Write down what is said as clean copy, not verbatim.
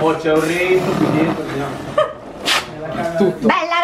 Oh, c'è un retro qui dentro, Tutto. Bella!